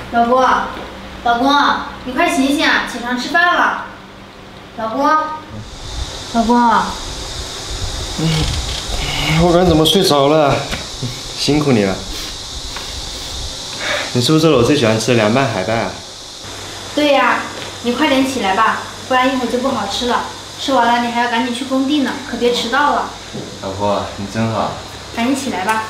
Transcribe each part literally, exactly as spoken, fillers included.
老公，老公，你快醒醒，起床吃饭了。老公，老公， 嗯，我刚怎么睡着了？辛苦你了。你是不是做了我最喜欢吃的凉拌海带啊？ 对呀，你快点起来吧，不然一会儿就不好吃了。吃完了你还要赶紧去工地呢，可别迟到了。 老婆，你真好。 赶紧起来吧。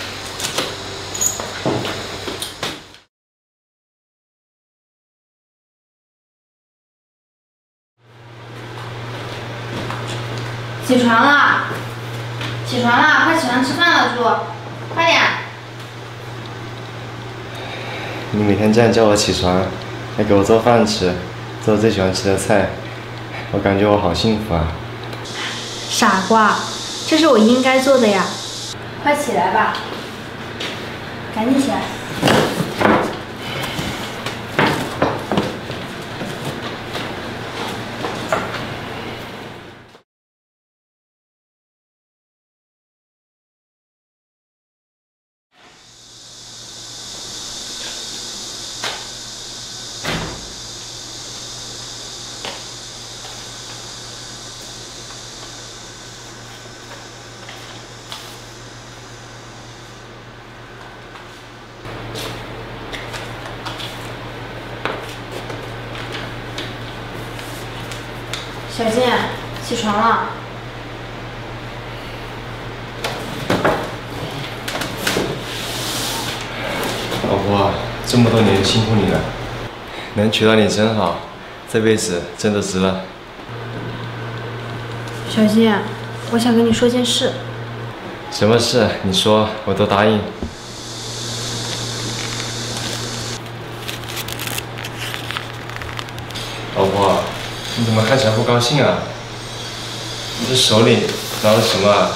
起床了，起床了，快起床吃饭了，猪，快点！ 你每天这样叫我起床，还给我做饭吃，做我最喜欢吃的菜，我感觉我好幸福啊！ 傻瓜，这是我应该做的呀！快起来吧，赶紧起来！小静，起床了。 老婆，这么多年辛苦你了，能娶到你真好，这辈子真的值了。 小静，我想跟你说件事。 什么事？你说，我都答应。老婆，你怎么看起来不高兴啊？你这手里拿的什么啊？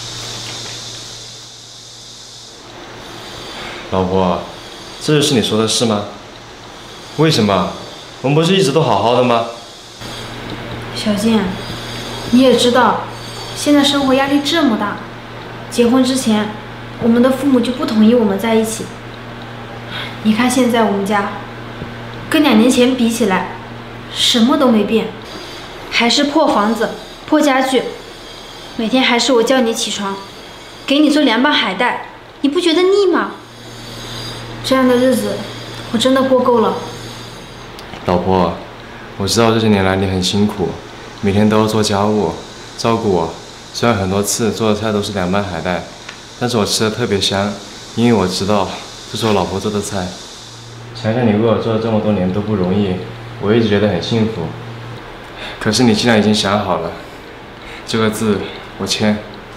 老婆，这就是你说的事吗？为什么？我们不是一直都好好的吗？ 小静，你也知道，现在生活压力这么大，结婚之前，我们的父母就不同意我们在一起。你看现在我们家，跟两年前比起来，什么都没变，还是破房子、破家具，每天还是我叫你起床，给你做凉拌海带，你不觉得腻吗？这样的日子，我真的过够了。 老婆，我知道这些年来你很辛苦，每天都要做家务，照顾我。虽然很多次做的菜都是凉拌海带，但是我吃的特别香，因为我知道这是我老婆做的菜。想想你为我做了这么多年都不容易，我一直觉得很幸福。可是你既然已经想好了，这个字我签。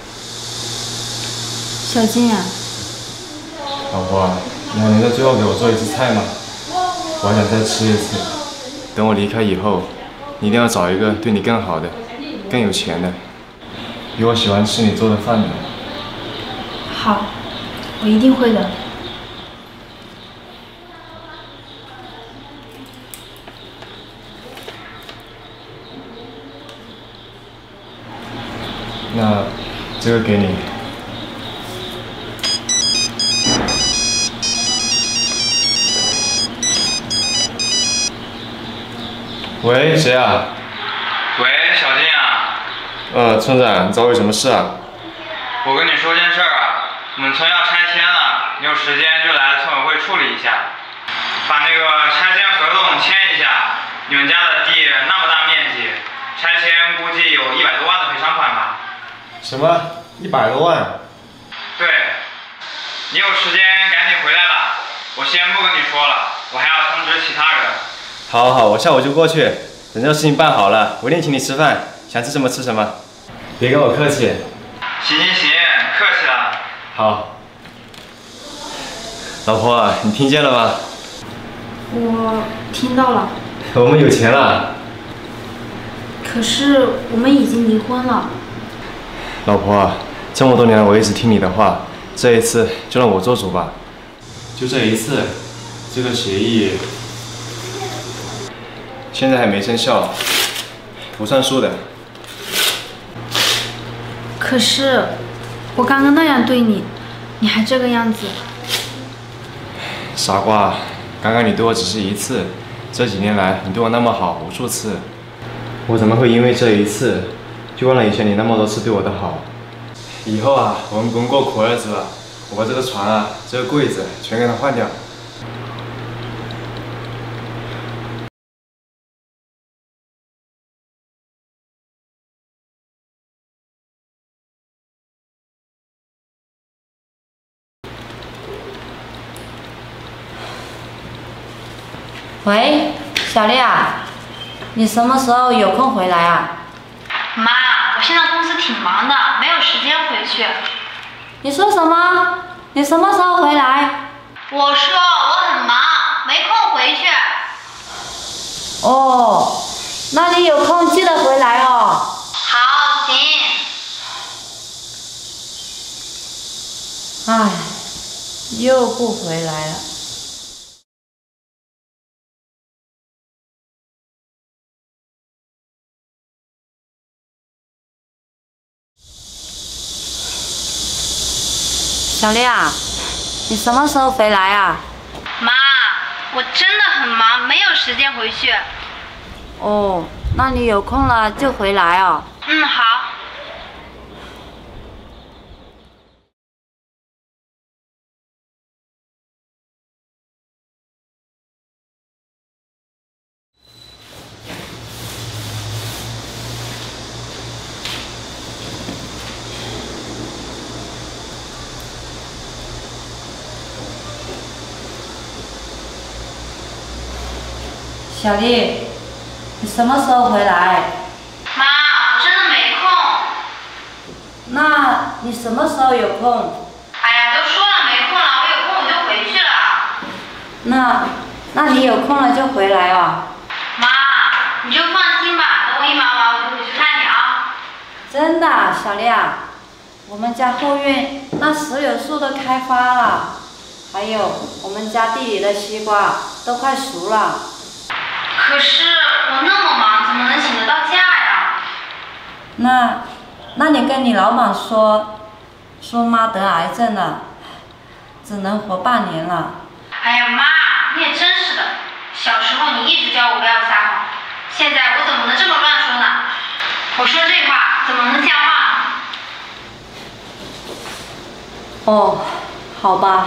小静啊， 老婆，你还能在最后给我做一次菜吗？我还想再吃一次。等我离开以后，你一定要找一个对你更好的、更有钱的，比我喜欢吃你做的饭的。 好，我一定会的。 那这个给你。喂，谁啊？ 喂，小静啊。 呃，村长，你找我有什么事啊？ 我跟你说件事儿啊，我们村要拆迁了，你有时间就来村委会处理一下，把那个拆迁合同签一下。你们家的地那么大面积，拆迁估计有一百多万的赔偿款吧？ 什么？一百多万？ 对，你有时间赶紧回来吧。我先不跟你说了，我还要通知其他人。 好，好，好，我下午就过去。等这个事情办好了，我一定请你吃饭，想吃什么吃什么，别跟我客气。 行行行，客气了。 好。老婆，你听见了吗？ 我听到了。 我们有钱了。 可是我们已经离婚了。 老婆，这么多年来我一直听你的话，这一次就让我做主吧。就这一次，这个协议现在还没生效，不算数的。 可是我刚刚那样对你，你还这个样子。 傻瓜， 刚刚你对我只是一次，这几年来你对我那么好无数次，我怎么会因为这一次就忘了以前你那么多次对我的好？以后啊，我们不用过苦日子了。我把这个床啊，这个柜子全给它换掉。 喂，小丽啊，你什么时候有空回来啊？ 妈，我现在公司挺忙的，没有时间回去。 你说什么？你什么时候回来？ 我说我很忙，没空回去。 哦，那你有空记得回来哦。 好，行。 唉，又不回来了。小丽啊，你什么时候回来啊？ 妈，我真的很忙，没有时间回去。 哦，那你有空了就回来哦。 嗯，好。 小丽，你什么时候回来？ 妈，我真的没空。 那你什么时候有空？ 哎呀，都说了没空了，我有空我就回去了。 那，那你有空了就回来哦。 妈，你就放心吧，等我一忙完我就回去看你啊。 真的，小丽啊，我们家后院那石榴树都开花了，还有我们家地里的西瓜都快熟了。 可是我那么忙，怎么能请得到假呀？ 那，那你跟你老板说，说妈得癌症了，只能活半年了。 哎呀妈，你也真是的，小时候你一直教我不要撒谎，现在我怎么能这么乱说呢？我说这话怎么能像话呢？ 哦，好吧。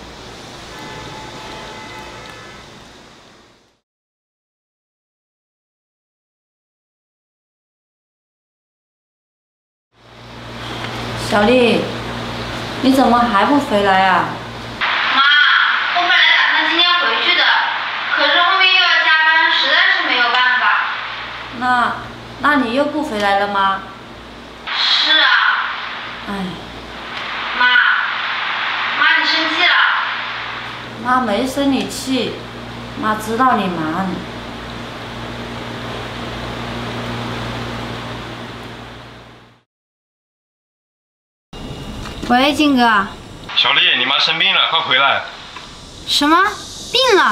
小丽，你怎么还不回来啊？ 妈，我本来打算今天回去的，可是后面又要加班，实在是没有办法。 那，那你又不回来了吗？ 是啊。 唉。 妈，妈你生气了？ 妈没生你气，妈知道你忙。 喂，静哥。 小丽，你妈生病了，快回来。 什么？病了？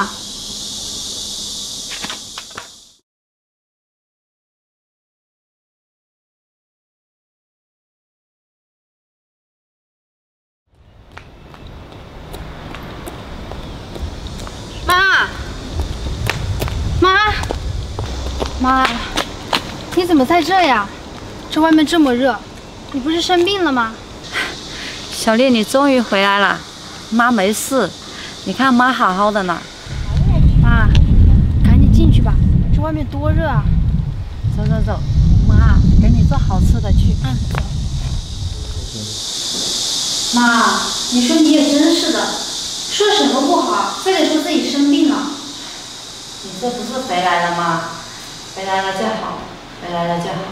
妈，妈，妈，你怎么在这呀？这外面这么热，你不是生病了吗？ 小丽，你终于回来了，妈没事，你看妈好好的呢。 妈，赶紧进去吧，这外面多热啊！ 走走走，妈给你做好吃的去。 嗯，走。妈，你说你也真是的，说什么不好，非得说自己生病了。 你这不是回来了吗？回来了就好，回来了就好。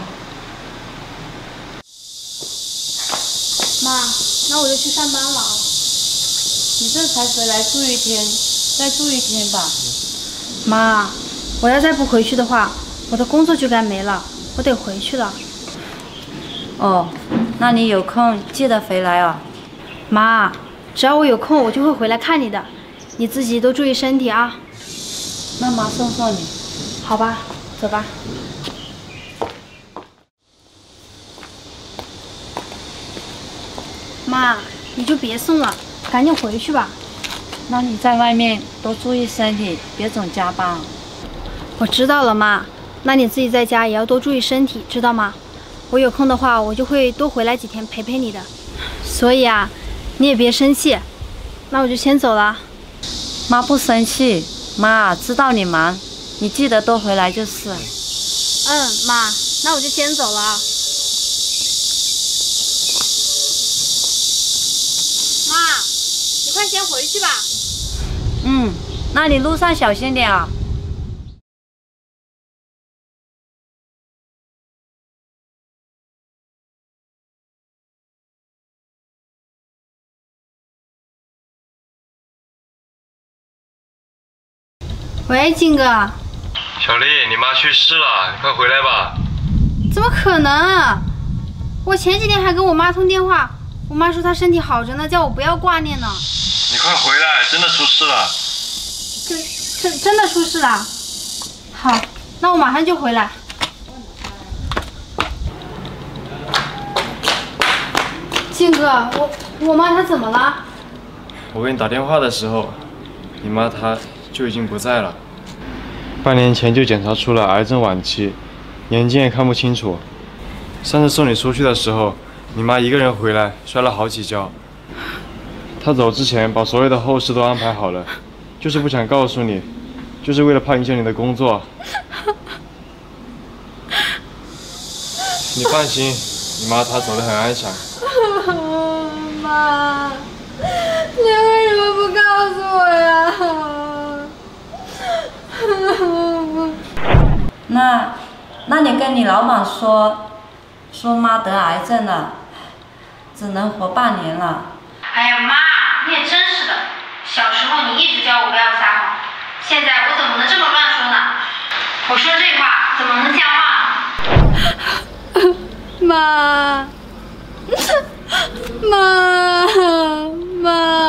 妈，那我就去上班了。 你这才回来住一天，再住一天吧。 妈，我要再不回去的话，我的工作就该没了，我得回去了。 哦，那你有空记得回来哦。 妈，只要我有空，我就会回来看你的。你自己多注意身体啊。 那妈送送你。 好吧，走吧。妈，你就别送了，赶紧回去吧。 那你在外面多注意身体，别总加班。 我知道了，妈。那你自己在家也要多注意身体，知道吗？我有空的话，我就会多回来几天陪陪你的。所以啊，你也别生气。那我就先走了。 妈不生气，妈知道你忙，你记得多回来就是。 嗯，妈，那我就先走了。妈，你快先回去吧。 嗯，那你路上小心点啊。 喂，静哥。 小丽，你妈去世了，你快回来吧。 怎么可能啊？我前几天还跟我妈通电话，我妈说她身体好着呢，叫我不要挂念呢。 你快回来，真的出事了。 真真真的出事了？好，那我马上就回来。静哥，我我妈她怎么了？ 我给你打电话的时候，你妈她就已经不在了。半年前就检查出了癌症晚期，眼睛也看不清楚。上次送你出去的时候，你妈一个人回来，摔了好几跤。她走之前把所有的后事都安排好了，就是不想告诉你，就是为了怕影响你的工作。你放心，你妈她走得很安详。 妈，你为什么不告诉我呀？ 那，那你跟你老板说，说妈得癌症了，只能活半年了。 哎呀，妈，你也真是的，小时候你一直教我不要撒谎，现在我怎么能这么乱说呢？我说这话怎么能像话呢？妈，妈，妈。